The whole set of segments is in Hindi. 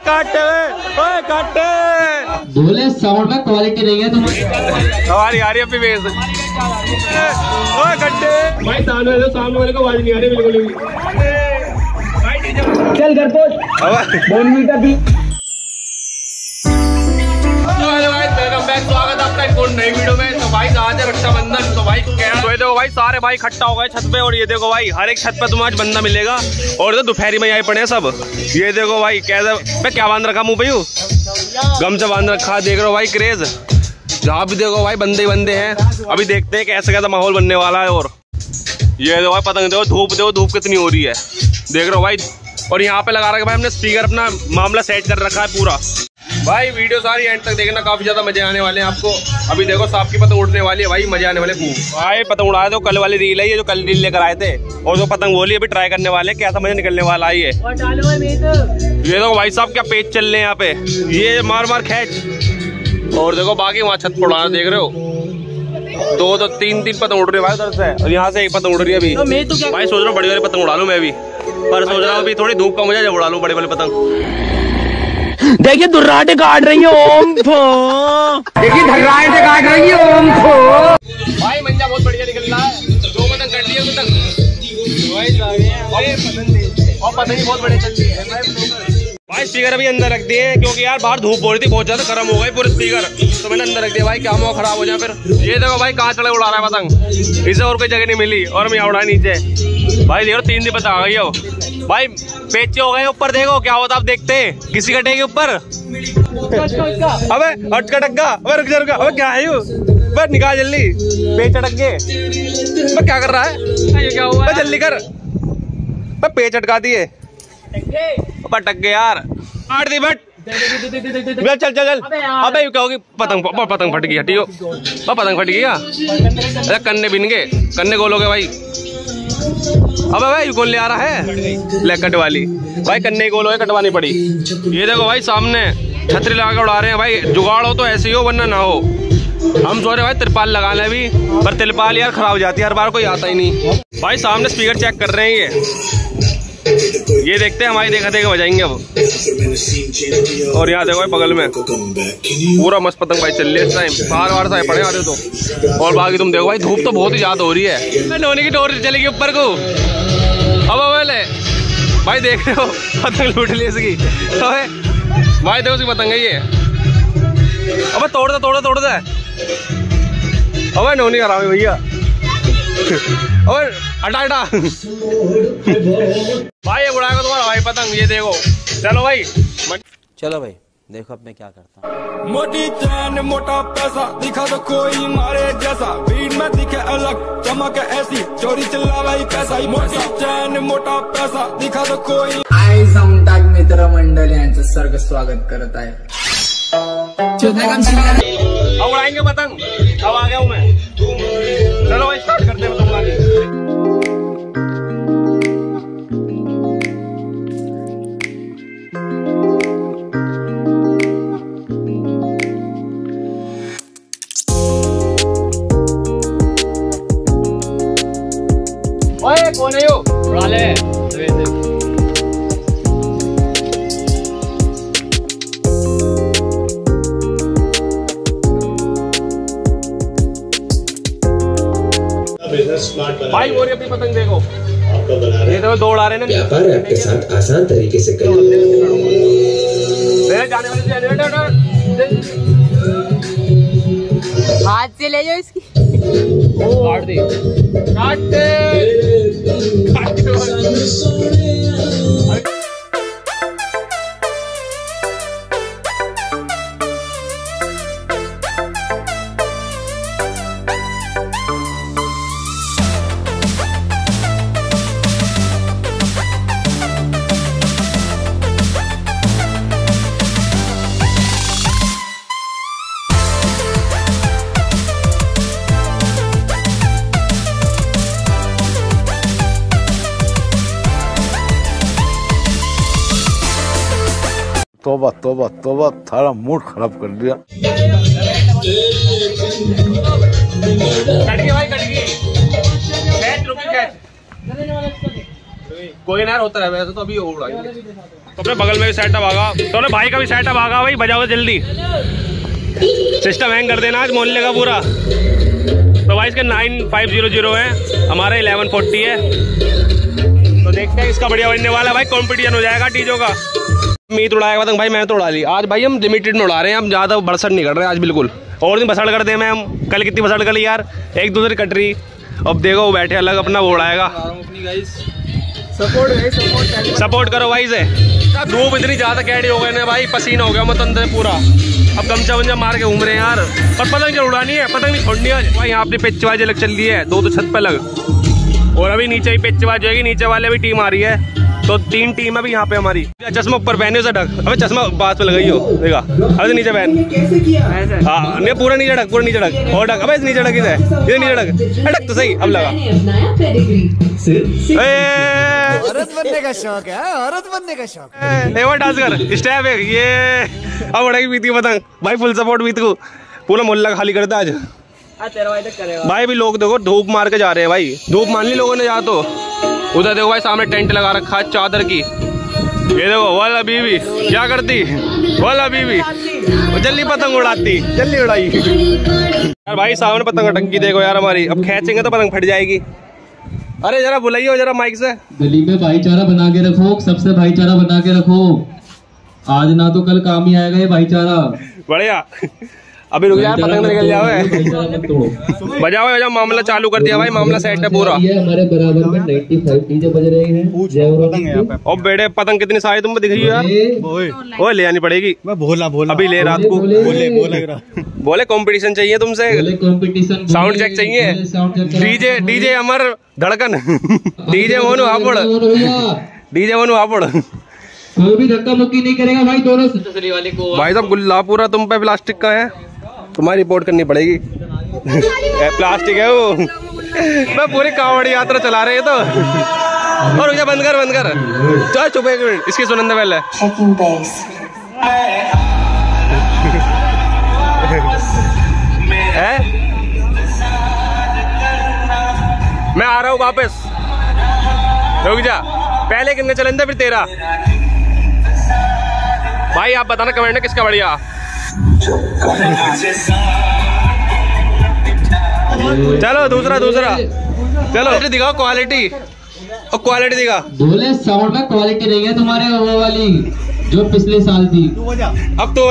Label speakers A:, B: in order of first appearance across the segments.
A: काटे ओए काटे
B: बोले साउंड में क्वालिटी नहीं है तुम्हारी।
A: हमारी आ रही है बेस ओए कट्टे भाई सामने वाले को आवाज नहीं आ रही बिल्कुल भी।
C: चल घर पहुंच बोनवीटा पी।
A: स्वागत आपका एक और नई वीडियो में। तो भाई आज है रक्षाबंधन। तो भाई तो ये देखो भाई सारे भाई इकट्ठा हो गए छत पे। और ये देखो भाई हर एक छत पे तुम्हें आज बंदा मिलेगा। और तो दोपहरी में आए पड़े हैं सब। ये देखो भाई कैसे क्या बांध रखा मुंह पे यूं गमछा बांध रखा। देख रहे हो भाई क्रेज जहाँ भी देखो भाई बंदे ही बंदे हैं। अभी देखते हैं कैसे कैसा माहौल बनने वाला है। और ये देखो भाई पतंग देखो धूप कितनी हो रही है देख रहे हो भाई। और यहाँ पे लगा रखा भाई हमने स्पीकर अपना मामला सेट कर रखा है पूरा। भाई वीडियो सारी एंड तक देखना काफी ज्यादा मजे आने वाले हैं आपको। अभी देखो सांप की पतंग उड़ने वाली है भाई मजे आने वाले भाई। पतंग उड़ाए तो कल वाली रील है ये जो कल रील लेकर आए थे। और जो पतंग बोली अभी ट्राई करने वाले कैसा मजा निकलने वाला है। ये देखो भाई साहब क्या पेच चल रहे हैं यहाँ पे। ये मार मार खैच। और देखो बाकी वहाँ छत पर उड़ाना देख रहे हो। दो तीन पतंग उड़ रही है भाई उधर से। और यहाँ से एक पतंग उड़ रही है अभी। भाई सोच रहा हूँ बड़ी वाली पतंग उड़ा लूँ मैं भी। पर सोच रहा हूँ अभी थोड़ी धूप कम हो जाए जब उड़ा लूँ बड़ी वाली पतंग।
C: देखिए दुर्राटे काट रही है ओम फो। देखिए धर्राटे काट रही है ओम फो।
A: भाई मंजा बहुत बढ़िया निकल रहा है। दो पतंग कर लिए पतंग और पतंग बहुत बढ़िया चल रही है भाई। स्पीकर अभी अंदर रख दिए क्योंकि यार बाहर धूप हो रही थी बहुत ज्यादा गर्म हो गई पूरे स्पीकर। तो मैंने अंदर रख दिया भाई क्या मौका खराब हो जाए फिर। ये देखो भाई कहाँ चढ़े उड़ा रहा है पतंग। इसे और कोई जगह नहीं मिली और हम यहाँ उड़ा नीचे। भाई देखो 3 दिन पतंग आ गई हो भाई। पेचे हो गए ऊपर देखो क्या होता आप देखते हैं किसी कटे के ऊपर। अबे अटका टक्का अबे रुक जा अबे क्या है यू बस निकाल जल्दी पेच अटक गए। क्या कर रहा है ये क्या हुआ जल्दी कर। पेच अटका दिए पटक गए यार काट दी बट चल अबे क्या होगी पतंग फट गई हटियो पतंग फट गई क्या। अरे कन्ने बिन गए कन्ने गोलोगे भाई। अबे भाई कौन ले आ रहा है ले कट वाली भाई कन्ने गोलो है कटवानी पड़ी। ये देखो भाई सामने छतरी लगा के उड़ा रहे हैं भाई। जुगाड़ हो तो ऐसे ही हो वरना ना हो। हम सोच रहे भाई तिरपाल लगा ले अभी पर तिरपाल यार खराब हो जाती है हर बार कोई आता ही नहीं। भाई सामने स्पीकर चेक कर रहे हैं ये देखते हैं हमारी देखा देखा बजाएंगे अब। और यहाँ देखो बगल में पूरा मस्त पतंग भाई चल रही है इस टाइम। बाहर से पड़े आते तो। और बाकी तुम देखो भाई धूप तो बहुत ही ज्यादा हो रही है। नोनी की डोर चलेगी ऊपर को अब ले भाई देख रहे हो पतंग लूट ली इसकी। भाई देखो उसकी पतंग है ये। अब तोड़ दे अब नोनी हराम है भैया। और हटा भाई ये उड़ाएगा तुम्हारा भाई पतंग। ये देखो चलो भाई देखो अब मैं क्या करता हूँ।
D: मोटी चैन मोटा पैसा दिखा तो कोई मारे जैसा। भीड़ में दिखे अलग चमक ऐसी चोरी चिल्ला भाई पैसा। मोटी चैन मोटा पैसा दिखा तो कोई।
E: आई साउंड मित्र मंडळ यांचं सर्ग स्वागत करत आहे।
A: अब उड़ाएंगे पतंग। अब आ गया हूँ मैं। चलो भाई स्टार्ट करते हैं पतंग उड़ाने। ओए कौन है यो उड़ा ले। भाई और अपनी पतंग देखो ये तो दौड़ आ रहे हैं
F: व्यापार आपके साथ आसान तरीके से कर।
A: जाने वाले
G: हाथ से ले जाओ इसकी।
A: काट दे
H: तोबा तोबा तोबा थारा मूड खराब कर दिया।
A: कट गई भाई कट गई। कैच रुकी कैच कोई ना होता है वैसे तो अभी उड़ाएंगे। अपने बगल में भी सेटअप आगा, तो ना भाई का भी सेटअप आगा भाई, बजाओ जल्दी। सिस्टम हैंग कर देना आज मोहल्ले का पूरा। तो भाई इसके 9500 है, हमारा 1140 है। तो देखते हैं इसका बढ़िया बनने वाला है भाई, कंपटीशन हो जाएगा डीजो का। मीत उड़ाएगा पतंग भाई, मैं तो उड़ा ली आज भाई, हम लिमिटेड में उड़ा रहे हैं, हम ज़्यादा बरसड़ नहीं कर रहे हैं आज बिल्कुल। और दिन बसड़ कर दे मैं, हम कल कितनी बसड़ कर ली यार, एक दूसरे कट रही। अब देखो वो बैठे अलग अपना वो उड़ाएगा। सपोर्ट करो भाई से। धूप इतनी ज़्यादा कैडी हो गए ना भाई, पसीना हो गया मत अंदर पूरा। अब गमछा वमछा मार के घूम रहे हैं यार, पर पतंग जो उड़ानी है, पतंग नहीं छोड़नी है भाई। यहाँ पे पिचवाज अलग चल रही है, दो तो छत पे अलग, और अभी नीचे भी पिचवाज जाएगी, नीचे वाले भी टीम आ रही है। तो 3 टीम अभी यहाँ पे हमारी। चश्मा ऊपर पहने उसे ढक, अबे चश्मा बात पे लगाई हो, देखा अबे नीचे पहन। हाँ नहीं पूरा नीचे ढक, पूरा नीचे ढक, और ढक, अबे नीचे ढक, इधर नीचे ढक, ढक तो सही। अब लगा,
I: औरत बनने का शौक है, औरत बनने का शौक
A: है। एक बार डांस कर, स्टेप है ये। अब उड़ेगी बीती पतंग भाई, फुल सपोर्ट बीत को, पूरा मोहल्ला खाली करता आज भाई। भी लोग देखो धूप मार के जा रहे हैं भाई, धूप मान ली लोगों ने जा। तो उधर देखो भाई सामने टेंट लगा रखा है चादर की, ये देखो वाला बीवी क्या करती, वाला बीवी जल्दी पतंग उड़ाती, जल्दी उड़ाई यार भाई। सामने पतंग टंकी देखो यार हमारी, अब खींचेंगे तो पतंग फट जाएगी। अरे जरा बुलाइए जरा माइक से।
B: गली में भाईचारा बना के रखो, सबसे भाईचारा बना के रखो, आज ना तो कल काम ही आएगा ये भाईचारा।
A: बढ़िया, अभी रुक जाए पतंग निकल जाओ, बजाओ बजाओ, मामला चालू कर दिया भाई, मामला सेट है पूरा।
B: ये हमारे बराबर में 95 डीजे बज रहे हैं।
A: और बेटे पतंग कितनी सारी तुमको दिख रही है यार, वो ले आनी पड़ेगी।
H: भोला भोला
A: अभी ले रात को बोले कंपटीशन चाहिए तुमसे,
B: कंपटीशन,
A: साउंड चेक चाहिए। DJ Amar Dhadkan, DJ Monu Hapur, DJ Monu Hapur.
B: कोई भी धक्का मुक्की नहीं करेगा भाई, दोनों वाले को।
A: भाई साहब गुल्ला पूरा तुम पे प्लास्टिक का है, तुम्हारी रिपोर्ट करनी पड़ेगी। प्लास्टिक है वो। मैं पूरी कांवड़ी यात्रा चला रहे हैं तो। और भैया बंद कर, बंद कर, चल चुप एक मिनट, इसकी सुनंदे पहले। मैं आ रहा हूँ वापस, रुक जा, पहले कितने चलेंगे फिर तेरा। भाई आप बताना कमेंट में किसका बढ़िया। चलो दूसरा चलो दिखाओ क्वालिटी, और क्वालिटी दिखा।
B: बोले साउंड में क्वालिटी नहीं है तुम्हारे, वो वाली जो पिछले साल थी।
A: अब तो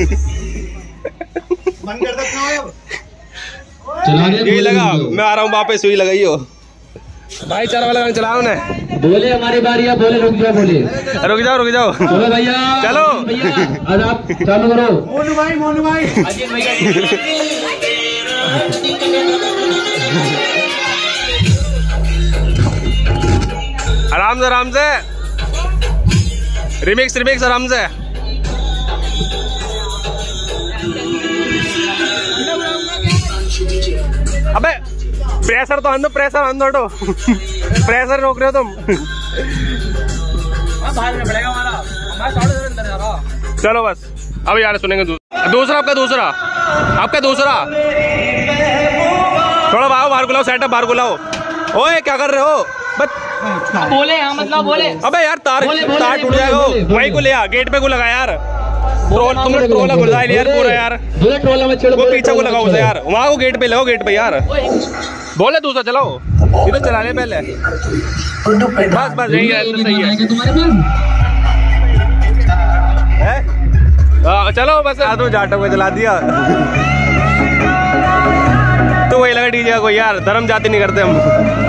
A: यही लगा, मैं आ रहा हूँ वापस, हुई लगाई हो भाई। चार वाला गाना चलाओ ना।
B: बोले हमारी बारी है, बोले रुक जाओ, बोले
A: रुक जाओ।
B: चलो भैया,
A: चलो
B: भैया अब आप चालू करो।
I: मोनू भाई
A: आराम से रिमिक्स आराम से। अबे प्रेशर तो आंदो, प्रेशर आंदो, हटो प्रेशर रोक रहे हो तुम। चलो बस अब यार सुनेंगे दूसरा आपका दूसरा। थोड़ा बाहर बुलाओ, सेटअप बाहर बुलाओ। ओए क्या कर रहे हो?
G: बोले हाँ मतलब बोले।
A: अबे यार तार टूट जाएगा, वही को ले आ, गेट पे को लगा यार। तुमने ट्रोला घुसा लिया यार पूरा यार, वो पीछे को लगाओ यार, वहाँ को गेट पे लगाओ, गेट पे यार। बोले दूसरा चलाओ, इधर चला ले पहले, बस यही है, सही है। चलो बस तो जाटो को चला दिया तो वही लगा डीजे को यार, धर्म जाति नहीं करते हम।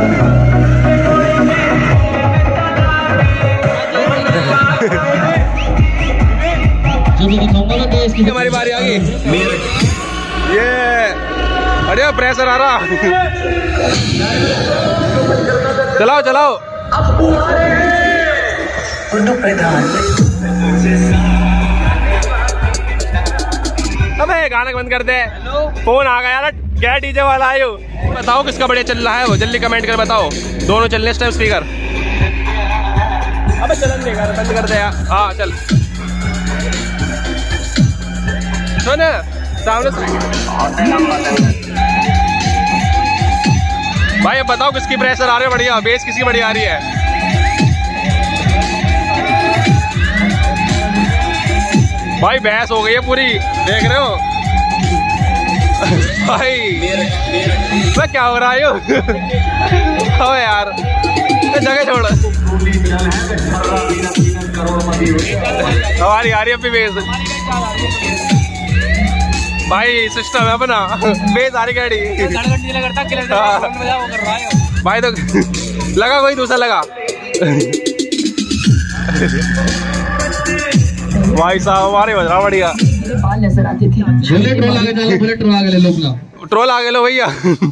A: हमारी बारी आ गई, ये अरे प्रेशर आ रहा। चलाओ अबे गाना बंद कर दे, फोन आ गया यार, क्या डीजे वाला आयो। बताओ किसका बढ़िया चल रहा है वो, जल्दी कमेंट कर बताओ। दोनों चल रहे इस टाइम स्पीकर। अबे चलन देगा, बंद कर दे यार। हाँ चल सुन सामने भाई, अब बताओ किसकी प्रेशर आ रही है बढ़िया, बेस किसकी बढ़िया आ रही है। भाई बहस हो गई है पूरी, देख रहे हो भाई। मैं क्या हो रहा है हो यार, जगह छोड़। हमारी आ रही है अपनी बेस भाई, सिस्टम है अपना बेस आ रही गाड़ी। भाई तो लगा कोई दूसरा लगा भाई साहब हमारे बज रहा बढ़िया। ट्रोल आगे लो भैया,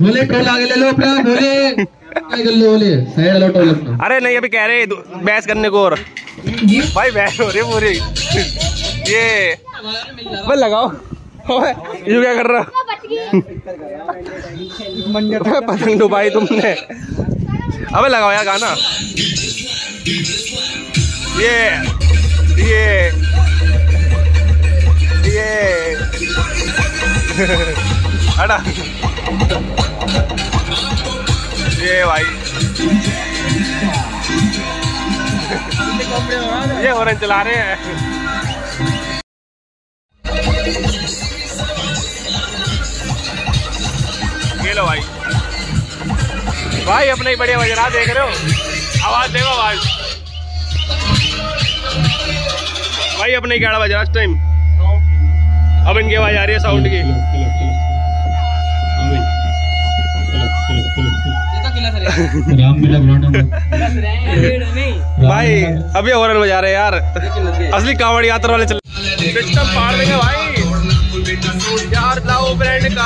A: अरे नहीं अभी कह रहे बहस करने को और भाई बहस हो रही पूरी। ये बस लगाओ, ये क्या कर रहा पतंग डुबाई तुमने। अबे लगाओ यार गाना। ये अड़ा ये भाई ये हॉर्न चला रहे हैं। ये लो भाई, भाई अपने ही बढ़िया बज रहा, देख रहे हो आवाज देखो आवाज भाई अपने ही गाड़ा बज रहा इस टाइम। अब इनकी आवाज आ रही है साउंड की। भाई अभी हॉर्न बजा रहे यार, असली कांवड़ यात्रा वाले चल। सिस्टम फाड़ देंगे भाई यार, लाओ ब्रांड का।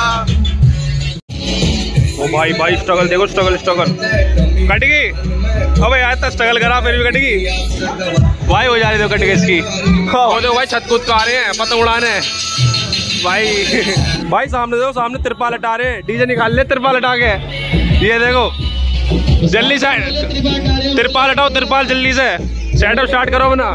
A: ओ भाई भाई स्ट्रगल देखो, स्ट्रगल कट गई। अबे यार तो स्ट्रगल करा फिर भी कट गई भाई। हो जा रही तो कट गई इसकी। हो देखो भाई छत कूद का आ रहे हैं पतंग उड़ाने भाई। भाई सामने देखो, सामने तिरपाल हटा रहे हैं, डीजे निकाल ले तिरपाल हटा के। ये देखो जल्दी से तिरपाल हटाओ, तिरपाल जल्दी से सेटअप स्टार्ट करो अपना।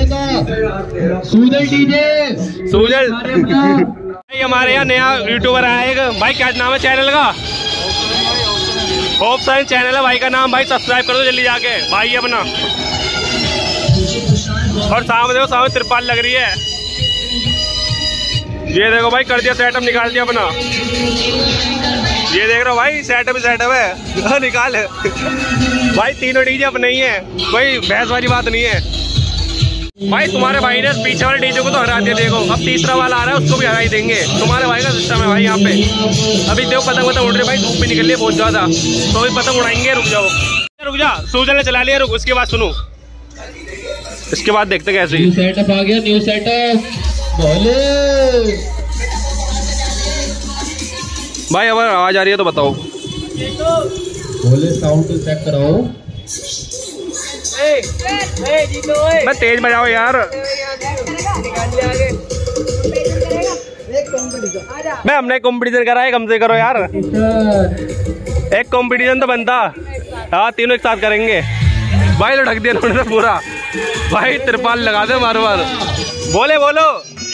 A: सूजल डीजे सूजल भाई हमारे यहाँ नया यूट्यूबर आएगा भाई, क्या नाम है चैनल का? होप साइन चैनल है भाई का नाम। भाई सब्सक्राइब कर दो जल्दी जाके भाई अपना। और सामने देखो, सामने तिरपाल लग रही है। ये देखो भाई कर दिया सेटअप, निकाल दिया अपना। ये देख रहे हो भाई सेटअप है निकाल भाई। तीनों डीजे अपने ही है, कोई बहस वाली बात नहीं है भाई। तुम्हारे भाई ने पीछे वाले डीजे को तो हरा दिया, देखो अब तीसरा वाला आ रहा है उसको भी हरा ही देंगे। तुम्हारे भाई का सिस्टम है भाई यहाँ पे। अभी देखो पतंग उड़ रहे भाई, धूप भी निकल रही है बहुत ज्यादा, तो अभी पतंग उड़ाएंगे। रुक जाओ रुक जा, सूजन ने चला लिया, रुक उसके बाद सुनो, इसके बाद देखते कैसे।
B: न्यू सेटअप आ गया, न्यू सेटअप
A: भाई अगर आवाज आ रही है तो बताओ।
B: बोले साउंड तो चेक कराओ।
A: मैं तेज बजाओ यार। मैं हमने कंपटीशन करा है, कम से करो यार। एक कंपटीशन तो बनता। हाँ तीनों एक साथ करेंगे भाई। तो ढक दिया उन्होंने पूरा भाई, तिरपाल लगा दे मारो मार। बोले बोलो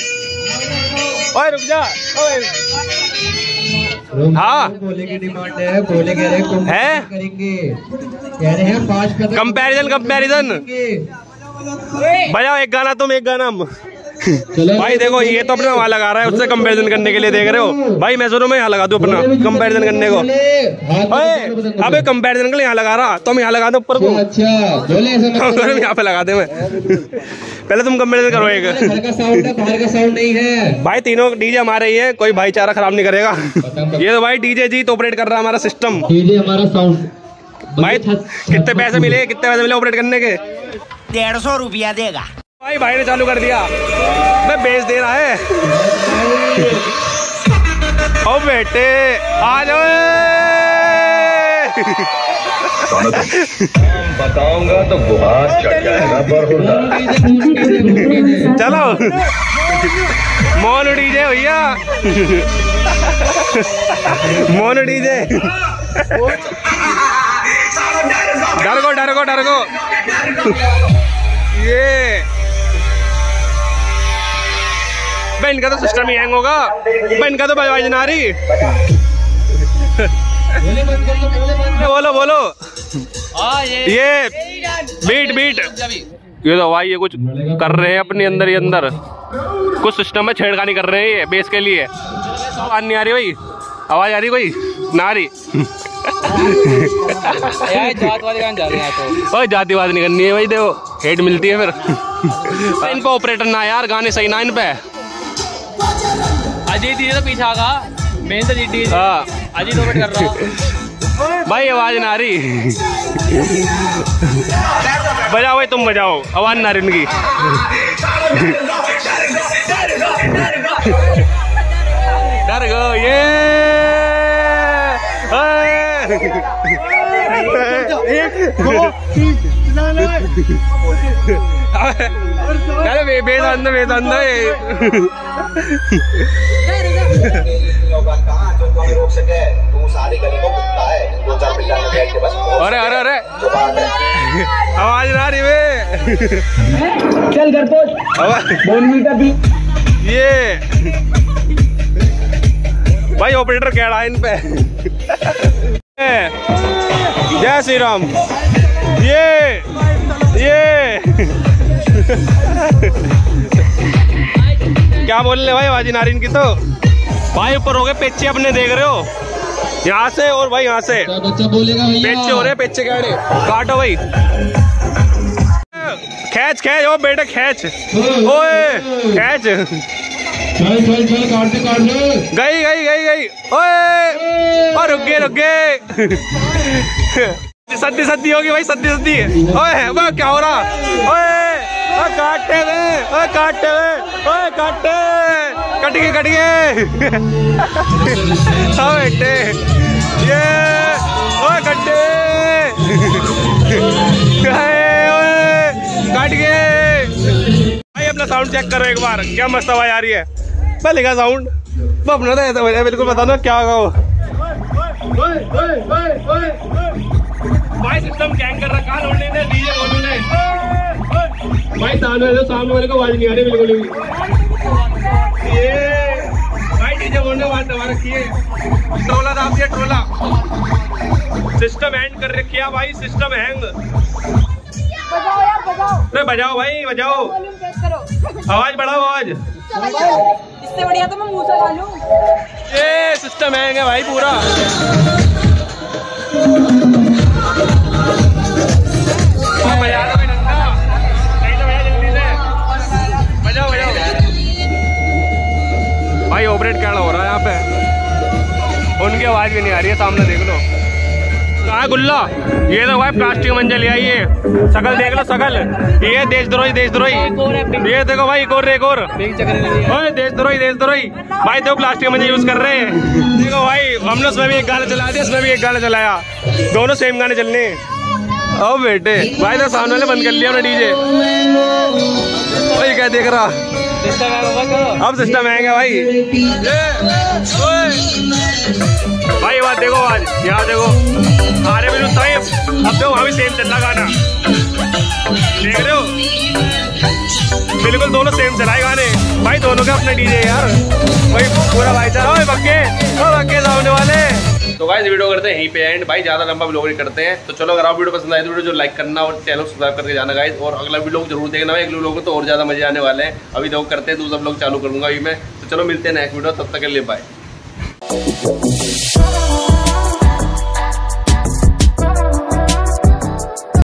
A: ओए रुक जा हाँ
B: बोले की डिमांड है, बोले कह रहे
A: है
B: करेंगे, कह रहे हैं 5
A: कंपैरिजन बजाओ, एक गाना तुम एक गाना हम। भाई देखो ये तो अपना वहाँ लगा रहा है, उससे कंपैरिजन करने के लिए देख रहे हो भाई। मैं सुनो मैं यहाँ लगा दूं अपना कंपैरिजन करने को। अबे कंपैरिजन के लिए यहाँ लगा रहा, तुम यहाँ लगा दो ऊपर को। अच्छा यहाँ पे लगा दे मैं पहले तुम कंपैरिजन करो। एक
B: बाहर का साउंड नहीं है
A: भाई, तीनों डीजे हमारे ही है, कोई भाईचारा खराब नहीं करेगा। ये तो भाई डीजे जी तो ऑपरेट कर रहा है हमारा सिस्टम।
B: डीजे हमारा साउंड
A: भाई कितने पैसे मिले ऑपरेट करने के?
C: 150 रुपया देगा
A: भाई ने चालू कर दिया, मैं बेच दे रहा है। ओ बेटे आ जाओ
F: बताऊंगा तो बुहार चढ़ जाएगा।
A: चलो मोनू डीजे भैया, मोनू डीजे। डर को ये इनका तो सिस्टम ही हैंग होगा, इनका तो बजवाज ना रही। बोलो ये बीट ये तो भाई ये कुछ कर रहे हैं अपने अंदर ही अंदर, कुछ सिस्टम में छेड़खानी कर रहे हैं ये बेस के लिए। आवाज नहीं आ रही भाई, आवाज आ रही कोई ना आ रही। जातिवाद नहीं करनी है भाई, देखो हेट मिलती है फिर। इन पे ऑपरेटर ना यार, गाने सही ना इन पे।
G: अजीत ये तो पीछे आगा मेन तो जीती।
A: हाँ
G: अजीत ओपरेट कर रहा हूँ
A: भाई, आवाज ना आ रही। बजाओ भाई, तुम बजाओ, आवाज ना आ रही उनकी। डर गो ये बेदंद बेदंद अरे अरे अरे आवाज ना रही वे।
C: चल घर पहुंच,
A: ये भाई ऑपरेटर कह रहा है इन पे। जय श्री राम। ये क्या बोल रहे भाई, आवाज नारी इनकी तो। भाई ऊपर हो गए पेचे अपने, देख रहे हो यहाँ से और भाई यहाँ से
B: बच्चा बोलेगा
A: पेचे हो रहे, पेचे क्या रहे, काटो भाई, खैच खैच ओ बेटा खैच, ओए खैच,
B: चल चल चल काट दे
A: गई गई गई गई, ओए और रुक गए सद्दी सद्दी होगी भाई, सद्दी सद्दी। ओए वो क्या हो रहा, ओए काटे में, ओए काटे में, ओए काटे कट गए हाँ बेटे ये ओए कटे काट गए भाई। अपना साउंड चेक करो एक बार, क्या मस्त आवाज आ रही है। पहले का साउंड वो अपना था ऐसा बिल्कुल, बता दो क्या होगा वो। भाई सिस्टम गैंग कर रखा लोडने ने, डीजे बोलू ने भाई, सामने वाले को आवाज नहीं आ रही बिल्कुल भी। ये भाई डीजे बोलने आवाज दबा रखी है, ट्रोला दाब दिया ट्रोला, सिस्टम हैंग कर रखी है भाई, सिस्टम हैंग।
J: बजाओ यार बजाओ,
A: बजाओ भाई बजाओ, आवाज बढ़ाओ आवाज।
J: इससे बढ़िया तो मैं मुंह से गा लूं।
A: ये सिस्टम हैंग है भाई पूरा। बजा दो भाई नंदा, नहीं तो भैया जल्दी से बजाओ बजाओ भाई। ऑपरेट क्या हो रहा है यहाँ पे, उनकी आवाज भी नहीं आ रही है, सामने देख लो। कहाँ है गुल्ला, ये तो भाई प्लास्टिक मंजल ले आई है, शकल देख लो शकल, ये देशद्रोही देशद्रोही। ये देखो भाई एक और देशद्रोही भाई, दो प्लास्टिक मंजल यूज कर रहे हैं। देखो भाई हमने उसमें भी एक गाना चला दिया, इसमें भी एक गाना चलाया, दोनों सेम गाने चलने। ओ बेटे भाई तो सामने वाले बंद कर लिया उन्होंने डीजे, भाई क्या देख रहा, अब सिस्टम हैंग है भाई। भाई बात देखो आज, यहाँ देखो अरे बिल्कुल सेम, अब तो वहाँ भी सेम चल रहा गाना, देख रहे हो बिल्कुल दोनों सेम चलाए गाने भाई, दोनों का अपना डीजे यार, वही पूरा भाईचारा। ओए बक्के सामने वाले। तो गाइस वीडियो करते हैं यहीं पे एंड भाई, ज्यादा लंबा व्लॉग नहीं करते हैं। तो चलो अगर आप वीडियो पसंद आए तो वीडियो जो लाइक करना और चैनल सब्सक्राइब करके जाना गाइस, और अगला वीडियो जरूर देखना है, अगले व्लॉग तो और ज्यादा मजे आने वाले हैं। अभी तो करते हैं, दूसरा व्लॉग चालू करूंगा अभी मैं। तो चलो मिलते हैं नेक्स्ट वीडियो, तब तक के लिए बाय।